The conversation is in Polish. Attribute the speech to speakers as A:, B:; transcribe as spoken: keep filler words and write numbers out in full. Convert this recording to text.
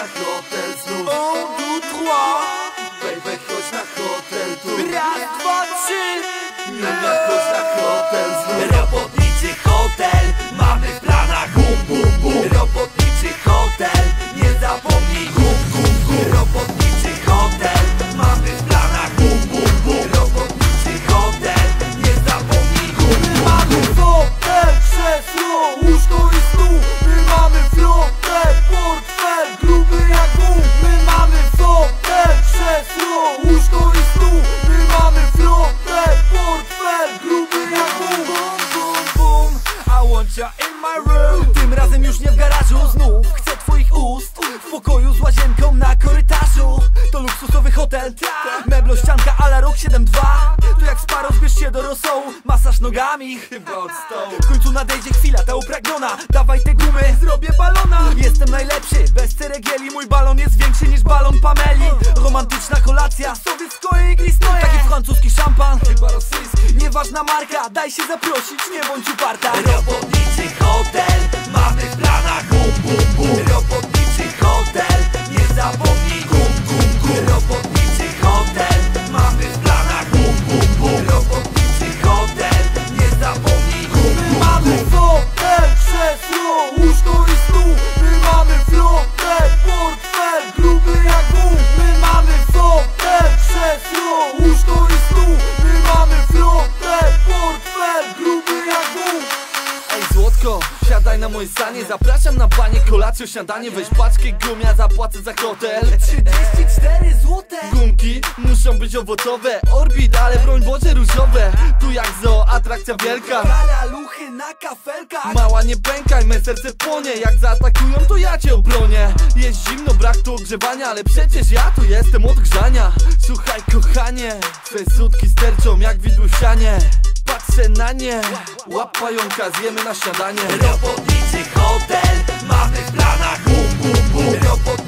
A: hotel znów.
B: Un, deux, trois.
A: Baby, chodź na hotel tu.
B: Raz, dwa, trzy.
A: Niunia, chodź na hotel znów. Robotniczy hotel, mamy w planach bum bum bum. Robotniczy hotel, nie zapomnij bum bum bum. Robotniczy hotel, mamy w planach bum bum bum. Robotniczy hotel, nie zapomnij bum bum.
B: My mamy fotel, krzesło, łóżko i stół. My mamy flotę, portfel, gruby jak wół. My mamy fotel, krzesło, łóżko i stół. My mamy flotę, portfel, gruby jak wół. Bum, bum, bum, I want ya in my room. Tym razem już nie w garażu, znów chcę twoich ust. W pokoju z łazienką na korytarzu. To luksusowy hotel, meblo ścianka a la rok siedem dwa. Tu jak Sparrow, zbierz się do rosołu. Masaż nogami, chyba od stołu. W końcu nadejdzie chwila, ta upragniona. Dawaj te gumy, zrobię balona. Jestem najlepszy, bez ceregieli. Mój balon jest większy niż balon Pameli. Romantyczna kolacja, sowieckoje i glisnoje. Taki francuski szampan, chyba rosyjski. Nieważna marka, daj się zaprosić, nie bądź uparta.
A: Robotniczy hotel, mamy w planach bum bum bum. Robotniczy hotel, nie zapomnij bum bum bum. Robotniczy hotel, mamy w planach bum bum bum. Robotniczy hotel, nie zapomnij bum bum.
B: My mamy fotel, krzesło, łóżko i stół. My mamy flotę, portfel, gruby jak wół. My mamy fotel, krzesło, łóżko i stół. My mamy flotę, portfel, gruby jak wół. Ej złotko, siadaj na moje sanie. Zapraszam na banie, kolację, śniadanie. Weź paczkę gum, ja zapłacę za hotel. Trzydzieści cztery złote. Gumki muszą być owocowe. Orbit, ale broń Boże różowe. Tu jak zoo, atrakcja wielka. Karaluchy na kafelkach. Mała nie pękaj, me serce płonie. Jak zaatakują, to ja cię obronię. Jest zimno, brak tu ogrzewania, ale przecież ja tu jestem od grzania. Słuchaj kochanie, twe sutki sterczą jak widły w sianie. Patrzę na nie, łap pająka, zjemy na śniadanie.
A: Robotniczy hotel, mamy w planach bum bum bum. Robotniczy